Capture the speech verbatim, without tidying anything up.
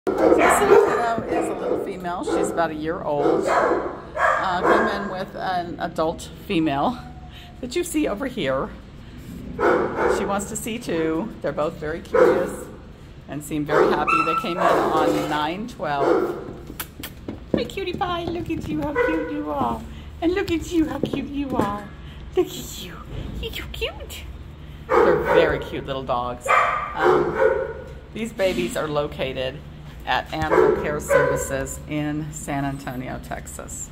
This is a little female. She's about a year old. Uh, came in with an adult female that you see over here. She wants to see too. They're both very curious and seem very happy. They came in on nine twelve. Hi, cutie pie. Look at you, how cute you are. And look at you, how cute you are. Look at you. You're so cute. They're very cute little dogs. Um, these babies are located at Animal Care Services in San Antonio, Texas.